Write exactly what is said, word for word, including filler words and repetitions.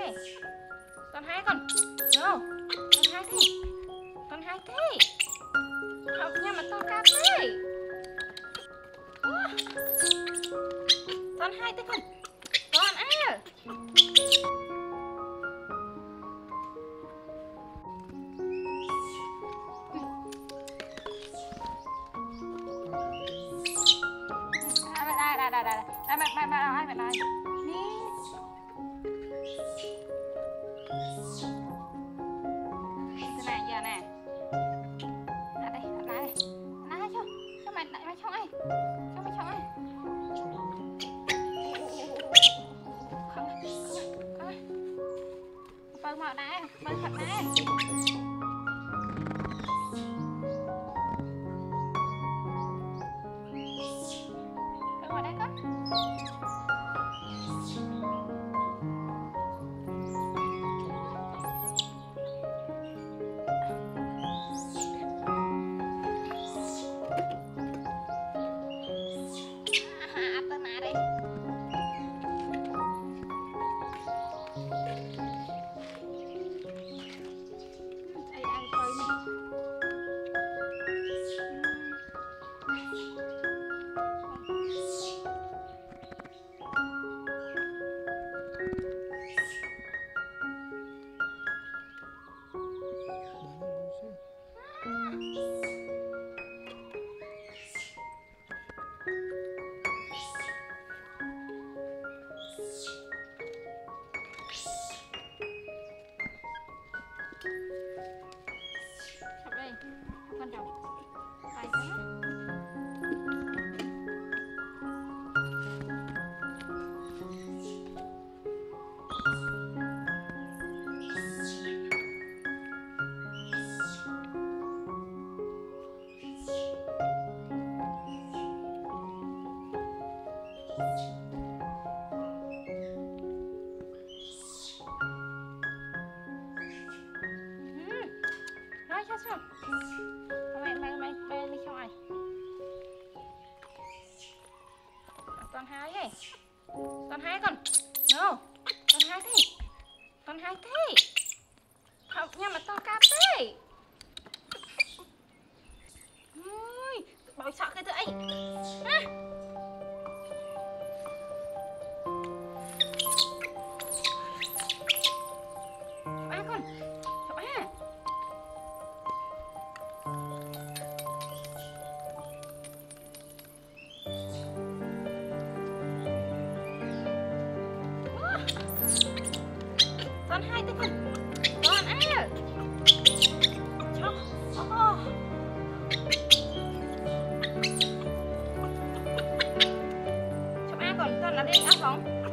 thế. Con hai con. No. Con hai thế. Con hai thế. Học nha mà to cao thế. Con hai thế con. Con à. Đây đây đây đây đây mẹ mẹ mẹ ai mẹ nói ní thế này giờ nè à đây lại đây lại cho cho mày lại mày cho ai cho mày cho ai không không không bơi mạo đây bơi thật đây ở đây con con chồng phải thế nói cho sao mày mày mày mày đi cho ai con hai ấy con hai con no con hai thế con hai thế học nha mà to cao thế ui bảo sợ cái tụi ấy ha chọc ai con chọc ai con hai tới con con à cho oh. Chọc ai còn con là đi áo không